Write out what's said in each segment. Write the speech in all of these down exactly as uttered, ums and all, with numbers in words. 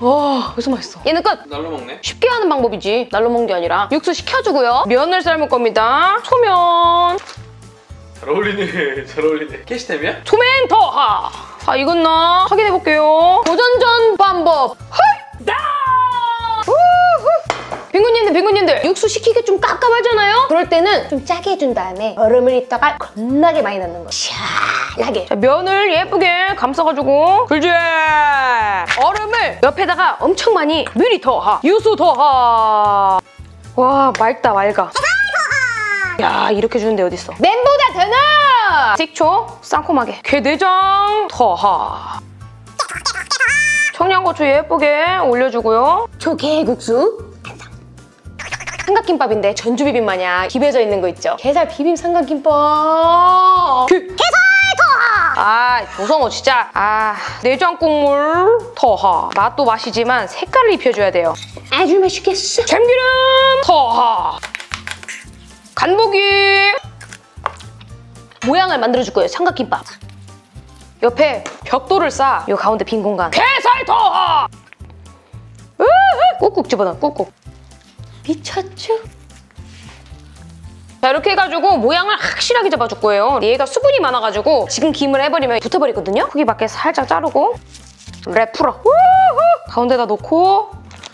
와, 벌써 맛있어. 얘는 끝! 날로 먹네. 쉽게 하는 방법이지. 날로 먹는 게 아니라. 육수 식혀주고요. 면을 삶을 겁니다. 소면. 잘 어울리네. 잘 어울리네. 캐시템이야? 소면 더하. 자, 익었나? 확인해볼게요. 도전 전 방법. 헐! 다! 빙구님들, 빙구님들. 육수 식히기 좀 깝깝하잖아요? 그럴 때는 좀 짜게 해준 다음에 얼음을 이따가 겁나게 많이 넣는 거. 시원하게. 자, 면을 예쁘게 감싸가지고 굴지. 얼음을 옆에다가 엄청 많이 미리 더하. 유수 더하. 와, 맑다, 맑아. 야, 이렇게 주는데 어딨어. 맨보다 더 넣어! 식초 쌍콤하게. 게내장 더하. 청양고추 예쁘게 올려주고요. 조개국수 완성. 삼각김밥인데 전주 비빔 마냥 비벼져 있는 거 있죠? 게살 비빔 삼각김밥. 그... 게살 더하! 아, 조성호 진짜. 아, 내장 국물 더하. 맛도 맛이지만 색깔을 입혀줘야 돼요. 아주 맛있겠어. 참기름 더하. 간보기. 모양을 만들어줄 거예요, 삼각김밥. 옆에 벽돌을 쌓아. 요 가운데 빈 공간. 게살 더하! 꾹꾹 집어넣어, 꾹꾹. 미쳤죠? 자, 이렇게 해가지고 모양을 확실하게 잡아줄 거예요. 얘가 수분이 많아가지고 지금 김을 해버리면 붙어버리거든요? 거기 밖에 살짝 자르고 랩 풀어. 가운데다 놓고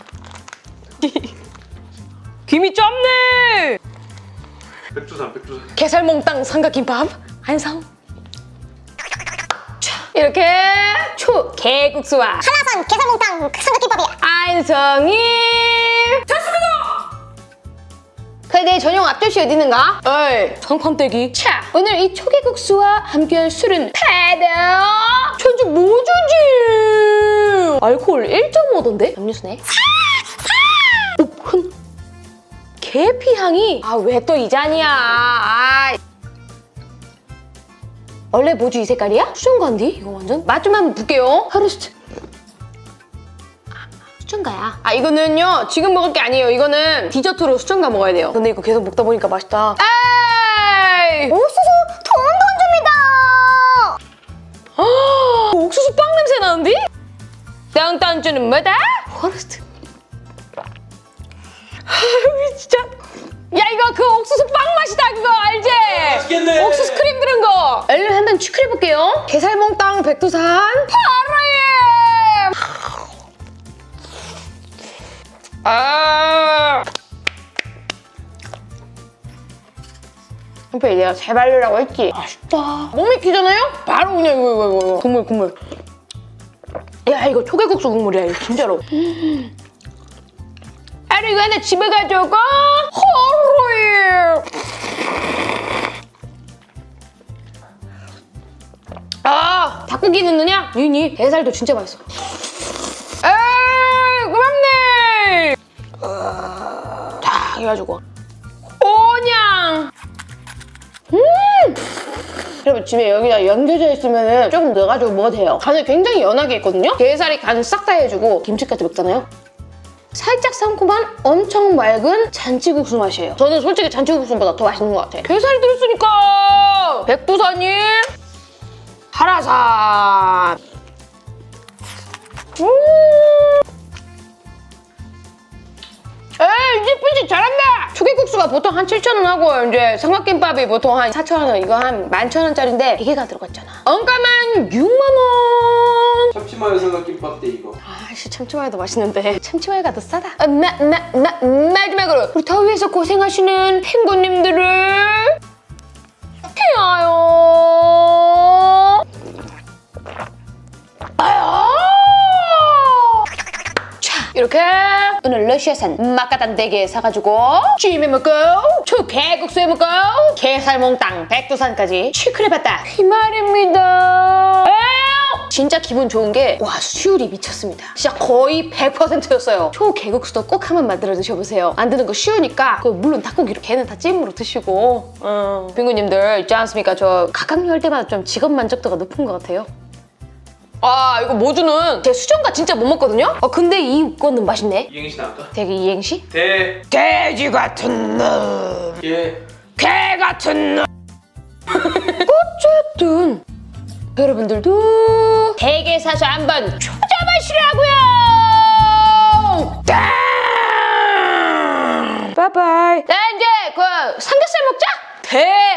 김이 짧네! 백두산, 백두산. 게살몽땅 삼각김밥 완성. 이렇게 초게국수와 한라산 게살몽땅 삼각김밥이야. 완성이 됐습니다! 근데 내 전용 앞접시 어디 있는가? 어이, 성판떼기. 자, 오늘 이 초계국수와 함께할 술은 패드. 전주 모주지. 알코올 일 점 오던데? 음료수네. 오, 흔. 계피 향이. 아, 왜 또 이 잔이야? 아. 원래 모주 이 색깔이야? 수정가인데? 이거 완전? 맛 좀 한번 볼게요. 하루스트. 수정가야. 아, 이거는요, 지금 먹을 게 아니에요. 이거는 디저트로 수정가 먹어야 돼요. 근데 이거 계속 먹다 보니까 맛있다. 에이! 옥수수 돈돈줍니다. 아, 옥수수 빵 냄새 나는데? 땅땅주는 뭐다? 포레스트. 아유, 진짜. 야, 이거 그 옥수수 빵 맛이다, 그거 알지? 맛있겠네. 옥수수 크림 들은 거. 얼른 한번 추크해볼게요. 게살몽땅 백두산 파라예. 아. 형편 내가 제발 넣으라고 했지. 맛있다. 못 믿기잖아요? 바로 그냥 이거 이거 이거 국물 국물. 야, 이거 초계국수 국물이야, 이거 진짜로. 아니, 이거 하나 집에 가져가. 허루이. 아, 닭고기 넣느냐? 니니 게살도 진짜 맛있어. 에이, 고맙네. 자, 해가지고 오냥. 음! 여러분, 집에 여기다 연겨져 있으면 조금 넣어가지고 먹어도 돼요. 간을 굉장히 연하게 했거든요? 게살이 간을 싹 다 해주고 김치까지 먹잖아요? 살짝 상콤한 엄청 맑은 잔치국수 맛이에요. 저는 솔직히 잔치국수보다 더 맛있는 것 같아요. 게살이 들었으니까! 백두산이 한라산. 음. 에이, 이제 삐지 잘한다! 초계국수가 보통 한 칠천 원 하고 이제 삼각김밥이 보통 한 사천 원, 이거 한 만 천 원짜리인데 이게가 들어갔잖아. 원가만 육만 원! 참치마요 삼각김밥 때 이거. 아씨, 참치마요도 맛있는데 참치마요가 더 싸다. 아, 마, 마, 마, 마지막으로 우리 더위에서 고생하시는 펭구님들을 피하여. 아유. 자, 이렇게 오늘 러시아산 막가단 대게 사가지고 찜해 먹고 초계국수 해먹고 게살몽땅 백두산까지 취크해봤다 이 말입니다. 에이, 진짜 기분 좋은 게 와, 수율이 미쳤습니다. 진짜 거의 백 퍼센트였어요. 초계국수도 꼭 한번 만들어 드셔보세요. 만드는 거 쉬우니까 그 물론 닭고기로 걔는 다 찜으로 드시고. 어. 빙구님들 있지 않습니까? 저 각각류 할 때마다 좀 직업 만족도가 높은 것 같아요. 아, 이거 모주는 제 수정가 진짜 못 먹거든요? 어, 근데 이거는 맛있네. 이행시 나올까? 되게 이행시? 대. 돼지 같은 놈. 예. 개 같은 놈. 어쨌든 여러분들도 대게 사서 한번 초자 마시라고요. 몽땅. 바이바이. 자, 이제 그 삼겹살 먹자. 대